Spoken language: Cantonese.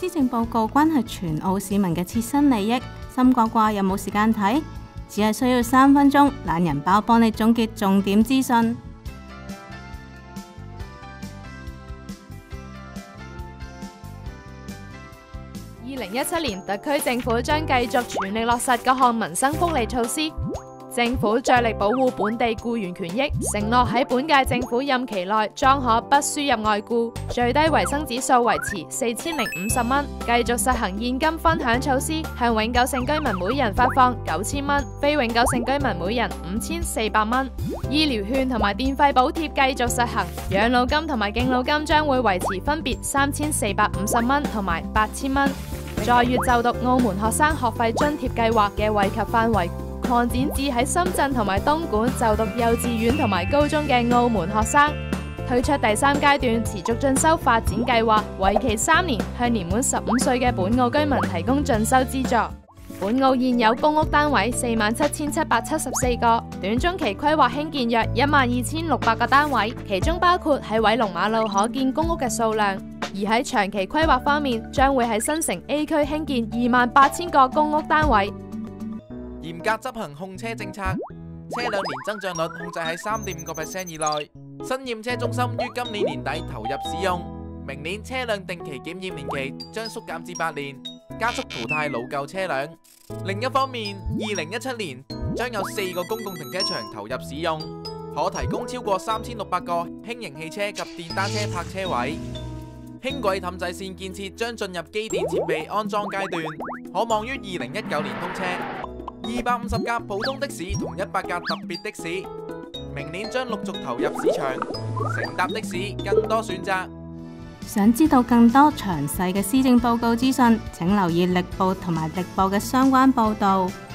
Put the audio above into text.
施政報告關係全澳市民嘅切身利益，心掛掛有冇時間睇？只係需要3分鐘，懶人包幫你總結重點資訊。 2017年，特區政府將繼續全力落實各項民生福利措施。政府着力保護本地僱員權益，承諾喺本屆政府任期內將可不輸入外僱，最低維生指數維持4050蚊，繼續實行現金分享措施，向永久性居民每人發放9000蚊，非永久性居民每人5400蚊。醫療券同埋電費補貼繼續實行，養老金同埋敬老金將會維持分別3450蚊同埋8000蚊。在粵就讀澳門學生學費津貼計劃嘅惠及範圍擴展至喺深圳同埋東莞就讀幼稚園同埋高中嘅澳門學生，推出第3階段持續進修發展計劃，為期3年，向年滿15歲嘅本澳居民提供進修資助。本澳現有公屋單位47774個，短中期規劃興建約12600個單位，其中包括喺偉龍馬路可建公屋嘅數量。而喺長期規劃方面，將會喺新城 A 區興建28000個公屋單位。 嚴格執行控車政策，車輛年增長率控制喺3.5% 以內。新驗車中心於今年年底投入使用，明年車輛定期檢驗年期將縮減至8年，加速淘汰老舊車輛。另一方面，2017年將有4個公共停車場投入使用，可提供超過3600個輕型汽車及電單車泊車位。輕軌氹仔線建設將進入機電設備安裝階段，可望於2019年通車。250架普通的士同100架特別的士，明年將陸續投入市場，乘搭的士更多選擇。 想知道更多詳細嘅施政報告資訊，請留意力報同埋力報嘅相關報導。